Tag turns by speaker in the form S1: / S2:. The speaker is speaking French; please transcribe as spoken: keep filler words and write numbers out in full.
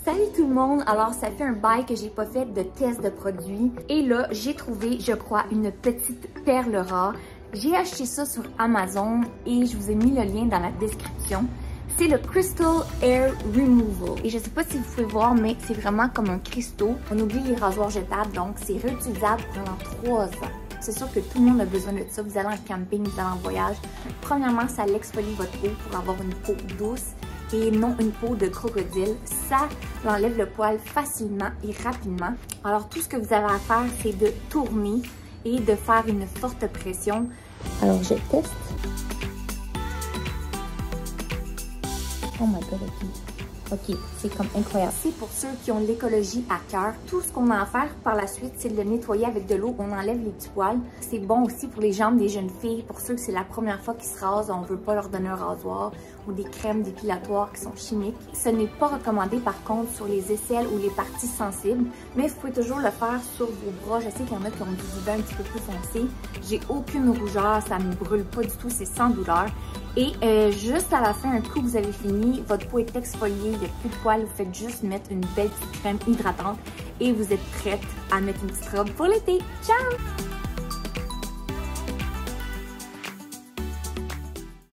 S1: Salut tout le monde! Alors, ça fait un bail que j'ai pas fait de test de produit. Et là, j'ai trouvé, je crois, une petite perle rare. J'ai acheté ça sur Amazon et je vous ai mis le lien dans la description. C'est le Crystal Air Removal. Et je sais pas si vous pouvez voir, mais c'est vraiment comme un cristaux. On oublie les rasoirs jetables, donc c'est réutilisable pendant trois ans. C'est sûr que tout le monde a besoin de ça. Vous allez en camping, vous allez en voyage. Premièrement, ça l'exfolie votre peau pour avoir une peau douce et non une peau de crocodile. Ça enlève le poil facilement et rapidement. Alors tout ce que vous avez à faire, c'est de tourner et de faire une forte pression. Alors je teste. Oh my god, ok. Ok, c'est comme incroyable. C'est pour ceux qui ont l'écologie à cœur. Tout ce qu'on a à faire par la suite, c'est de le nettoyer avec de l'eau. On enlève les petits poils. C'est bon aussi pour les jambes des jeunes filles. Pour ceux que c'est la première fois qu'ils se rasent, on ne veut pas leur donner un rasoir ou des crèmes dépilatoires qui sont chimiques. Ce n'est pas recommandé par contre sur les aisselles ou les parties sensibles, mais vous pouvez toujours le faire sur vos bras. Je sais qu'il y en a qui ont du duvet un petit peu plus foncé. J'ai aucune rougeur, ça ne me brûle pas du tout, c'est sans douleur. Et euh, juste à la fin, un coup que vous avez fini, votre peau est exfoliée, il n'y a plus de poils, vous faites juste mettre une belle petite crème hydratante et vous êtes prête à mettre une petite robe pour l'été. Ciao!